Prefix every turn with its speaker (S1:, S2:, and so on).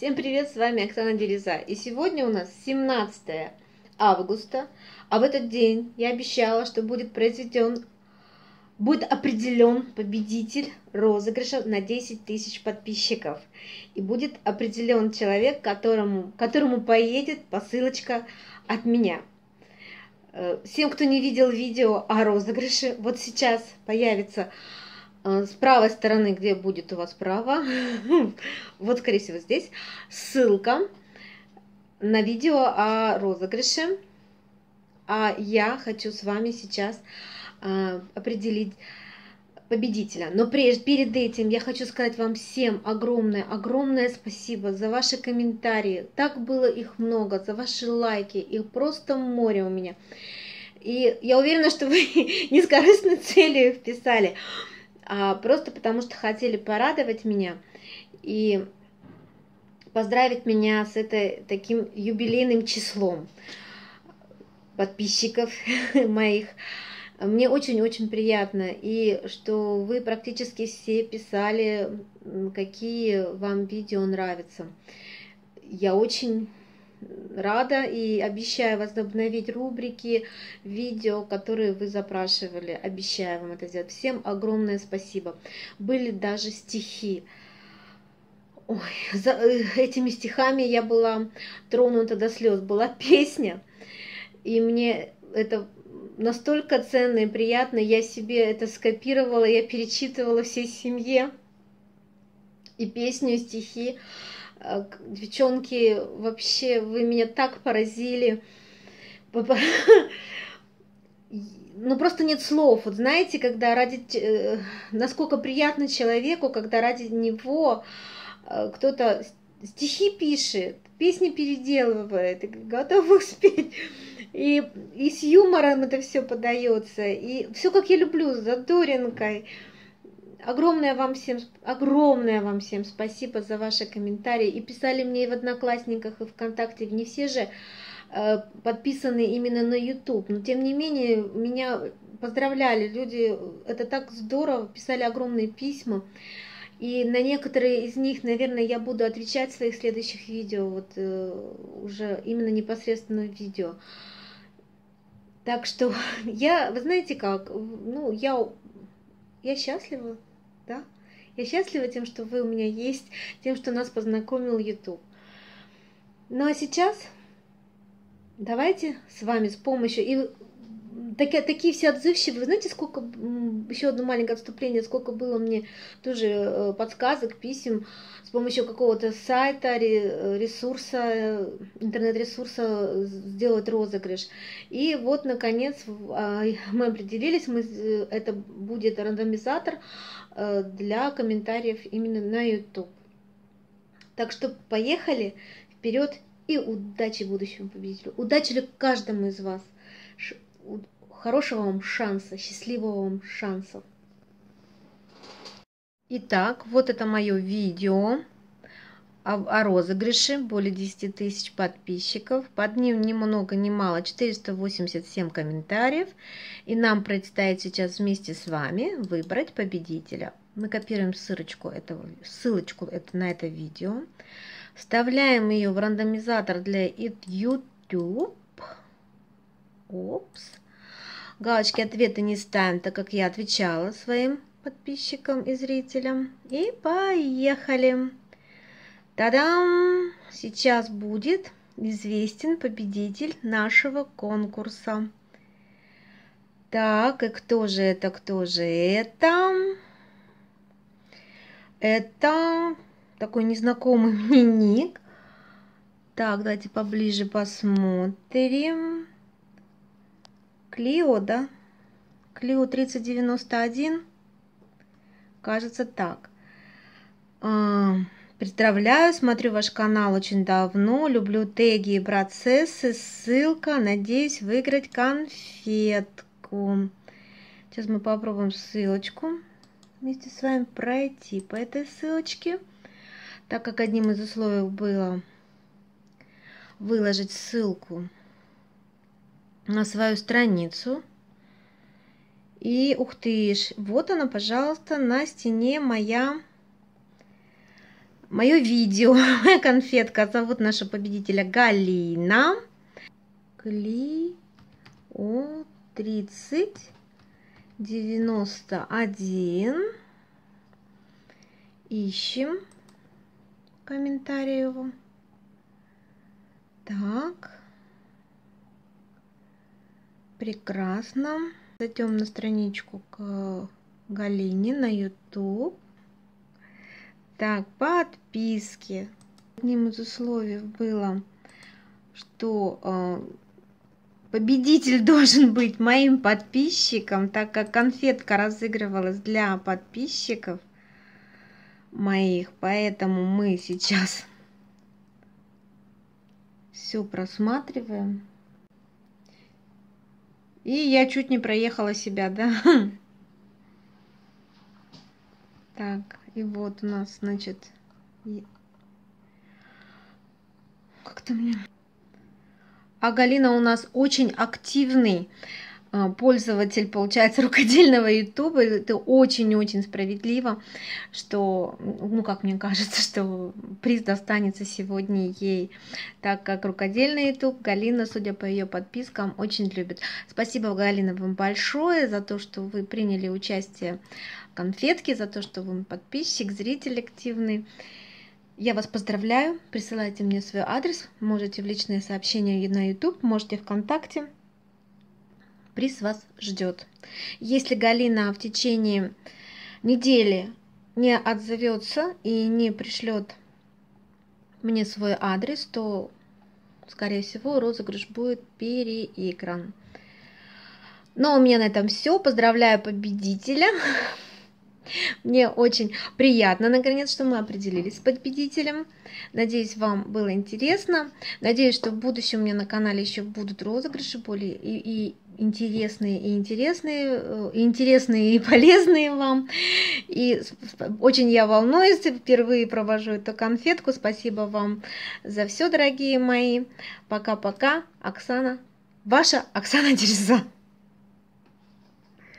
S1: Всем привет, с вами Оксана Дереза. И сегодня у нас 17 августа, а в этот день я обещала, что будет определен победитель розыгрыша на 10 тысяч подписчиков. И будет определен человек, которому поедет посылочка от меня. Всем, кто не видел видео о розыгрыше, вот сейчас появится с правой стороны, где будет у вас право, вот, скорее всего, здесь, ссылка на видео о розыгрыше. А я хочу с вами сейчас определить победителя. Но перед этим я хочу сказать вам всем огромное спасибо за ваши комментарии. Так было их много, за ваши лайки, их просто море у меня. И я уверена, что вы не с корыстной целью их писали, а просто потому что хотели порадовать меня и поздравить меня с таким юбилейным числом подписчиков моих. Мне очень-очень приятно, и что вы практически все писали, какие вам видео нравятся. Я очень рада и обещаю возобновить рубрики, видео, которые вы запрашивали. Обещаю вам это сделать. Всем огромное спасибо. Были даже стихи. Ой, за этими стихами я была тронута до слез. Была песня, и мне это настолько ценно и приятно. Я себе это скопировала, я перечитывала всей семье и песню, и стихи. Девчонки, вообще, вы меня так поразили. Ну, просто нет слов. Вот знаете, когда насколько приятно человеку, когда ради него кто-то стихи пишет, песни переделывает, и готов их спеть. И с юмором это все подается. И все, как я люблю, с задоринкой. Огромное вам всем спасибо за ваши комментарии. И писали мне и в Одноклассниках, и ВКонтакте. Не все же подписаны именно на YouTube. Но тем не менее, меня поздравляли люди. Это так здорово. Писали огромные письма. И на некоторые из них, наверное, я буду отвечать в своих следующих видео. Вот уже именно непосредственно в видео. Так что вы знаете как, ну, я счастлива. Да? Я счастлива тем, что вы у меня есть, тем, что нас познакомил YouTube. Ну а сейчас давайте с вами с помощью... И такие все отзывчивые. Вы знаете, сколько... Еще одно маленькое отступление. Сколько было мне тоже подсказок, писем с помощью какого-то сайта, ресурса, интернет-ресурса сделать розыгрыш. И вот, наконец, мы определились. Это будет рандомизатор для комментариев именно на YouTube. Так что поехали вперед и удачи будущему победителю. Удачи каждому из вас. Хорошего вам шанса, счастливого вам шанса. Итак, вот это мое видео о розыгрыше. Более 10 тысяч подписчиков. Под ним ни много ни мало 487 комментариев. И нам предстоит сейчас вместе с вами выбрать победителя. Мы копируем ссылочку на это видео. Вставляем ее в рандомизатор для YouTube. Опс. Галочки ответы не ставим, так как я отвечала своим подписчикам и зрителям. И поехали. Та-дам! Сейчас будет известен победитель нашего конкурса. Так, и кто же это? Это такой незнакомый мне ник. Так, давайте поближе посмотрим. Клио, да? Клио 3091. Кажется, так. Поздравляю, смотрю ваш канал очень давно. Люблю теги и процессы. Ссылка. Надеюсь выиграть конфетку. Сейчас мы попробуем ссылочку вместе с вами пройти по этой ссылочке. Так как одним из условий было выложить ссылку на свою страницу. И ух ты ж, вот она, пожалуйста, на стене моя мое видео, моя конфетка. Зовут наша победителя Галина. Клио 3091. Ищем комментарий его. Так. Прекрасно. Зайдем на страничку к Галине на YouTube. Так, подписки. Одним из условий было, что победитель должен быть моим подписчиком, так как конфетка разыгрывалась для подписчиков моих. Поэтому мы сейчас все просматриваем. И я чуть не проехала себя, да? Так, и вот у нас, значит, как-то мне... А Галина у нас очень активный пользователь, получается, рукодельного YouTube. Это очень-очень справедливо, что, ну, как мне кажется, что приз достанется сегодня ей, так как рукодельный YouTube Галина, судя по ее подпискам, очень любит. Спасибо, Галина, вам большое за то, что вы приняли участие в конфетке, за то, что вы подписчик, зритель активный. Я вас поздравляю, присылайте мне свой адрес, можете в личные сообщения на YouTube, можете ВКонтакте. Приз вас ждет. Если Галина в течение недели не отзовется и не пришлет мне свой адрес, то, скорее всего, розыгрыш будет переигран. Но у меня на этом все. Поздравляю победителя. Мне очень приятно, наконец, что мы определились с победителем. Надеюсь, вам было интересно. Надеюсь, что в будущем у меня на канале еще будут розыгрыши более и интересные, и полезные вам. И очень я волнуюсь, впервые провожу эту конфетку. Спасибо вам за все, дорогие мои. Пока-пока. Оксана, ваша Оксана Дереза.